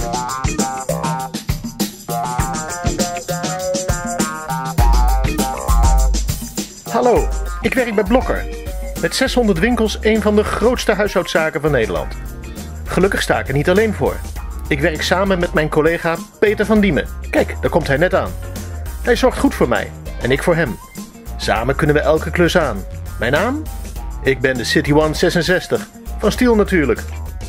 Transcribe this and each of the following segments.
Hallo, ik werk bij Blokker. Met 600 winkels een van de grootste huishoudzaken van Nederland. Gelukkig sta ik er niet alleen voor. Ik werk samen met mijn collega Peter van Diemen. Kijk, daar komt hij net aan. Hij zorgt goed voor mij en ik voor hem. Samen kunnen we elke klus aan. Mijn naam? Ik ben de City One 66. Van Stiel natuurlijk.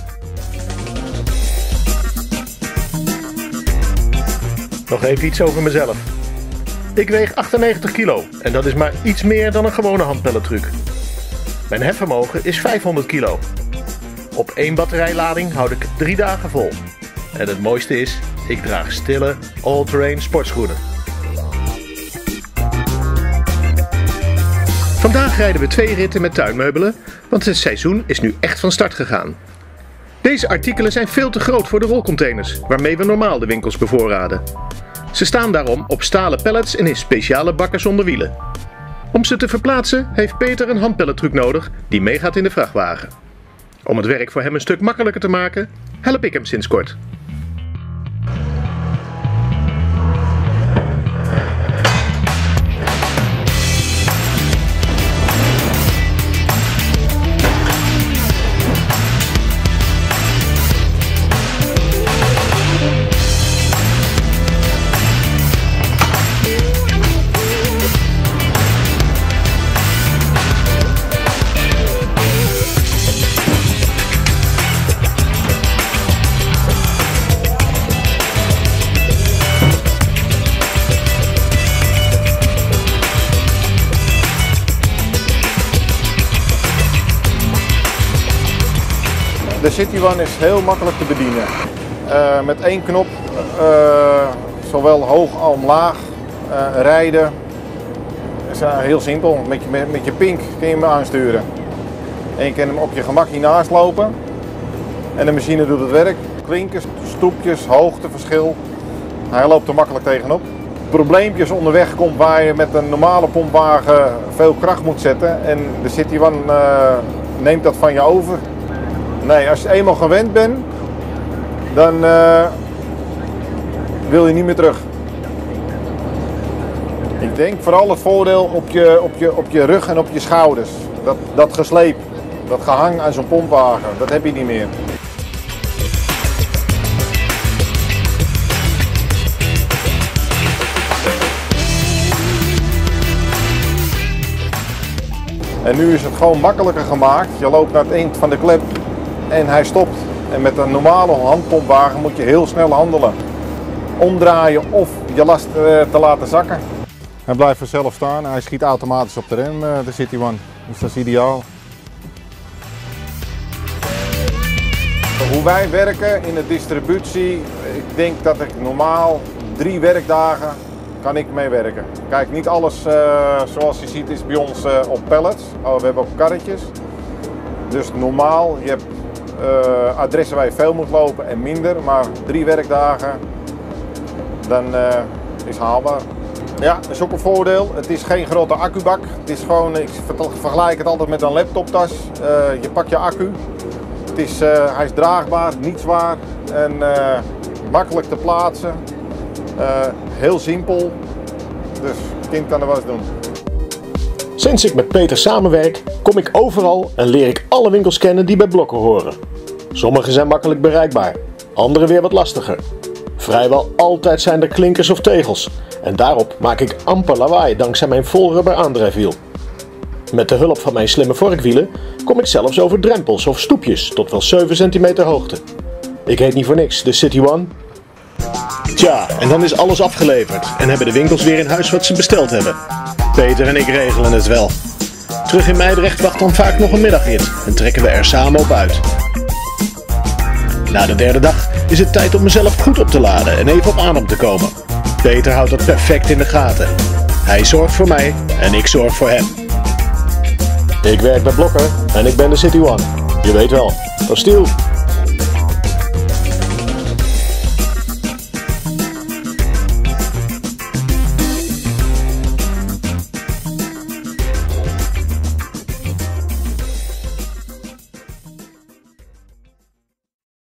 Nog even iets over mezelf. Ik weeg 98 kilo en dat is maar iets meer dan een gewone handpellentruc. Mijn hefvermogen is 500 kilo. Op 1 batterijlading houd ik 3 dagen vol. En het mooiste is, ik draag stille all-terrain sportschoenen. Vandaag rijden we 2 ritten met tuinmeubelen, want het seizoen is nu echt van start gegaan. Deze artikelen zijn veel te groot voor de rolcontainers, waarmee we normaal de winkels bevoorraden. Ze staan daarom op stalen pallets en in speciale bakken zonder wielen. Om ze te verplaatsen heeft Peter een handpellentruc nodig die meegaat in de vrachtwagen. Om het werk voor hem een stuk makkelijker te maken, help ik hem sinds kort. De City One is heel makkelijk te bedienen. Met 1 knop, zowel hoog als omlaag, rijden. Dat is heel simpel. Met je pink kun je hem aansturen. En je kan hem op je gemak hiernaast lopen. En de machine doet het werk. Klinkers, stoepjes, hoogteverschil. Hij loopt er makkelijk tegenop. Probleempjes onderweg komt waar je met een normale pompwagen veel kracht moet zetten. En de City One neemt dat van je over. Nee, als je eenmaal gewend bent, dan wil je niet meer terug. Ik denk vooral het voordeel op je rug en op je schouders. Dat gesleep, dat gehang aan zo'n pompwagen, dat heb je niet meer. En nu is het gewoon makkelijker gemaakt. Je loopt naar het eind van de klep en hij stopt. En met een normale handpompwagen moet je heel snel handelen. Omdraaien of je last te laten zakken. Hij blijft vanzelf staan. Hij schiet automatisch op de rem, de City One. Dus dat is ideaal. Hoe wij werken in de distributie, ik denk dat ik normaal 3 werkdagen kan ik mee werken. Kijk, niet alles zoals je ziet is bij ons op pallets. We hebben ook karretjes. Dus normaal, je hebt adressen waar je veel moet lopen en minder, maar 3 werkdagen, dan is haalbaar. Ja, dat is ook een voordeel. Het is geen grote accubak. Het is gewoon, ik vergelijk het altijd met een laptoptas. Je pakt je accu. Hij is draagbaar, niet zwaar en makkelijk te plaatsen. Heel simpel, dus het kind kan er wat doen. Sinds ik met Peter samenwerk, kom ik overal en leer ik alle winkels kennen die bij Blokker horen. Sommige zijn makkelijk bereikbaar, andere weer wat lastiger. Vrijwel altijd zijn er klinkers of tegels en daarop maak ik amper lawaai dankzij mijn volrubber aandrijfwiel. Met de hulp van mijn slimme vorkwielen kom ik zelfs over drempels of stoepjes tot wel 7 centimeter hoogte. Ik heet niet voor niks de City One. Tja, en dan is alles afgeleverd en hebben de winkels weer in huis wat ze besteld hebben. Peter en ik regelen het wel. Terug in Meidrecht wacht dan vaak nog een middagrit en trekken we er samen op uit. Na de 3e dag is het tijd om mezelf goed op te laden en even op adem te komen. Peter houdt dat perfect in de gaten. Hij zorgt voor mij en ik zorg voor hem. Ik werk bij Blokker en ik ben de City One. Je weet wel, van Stiel.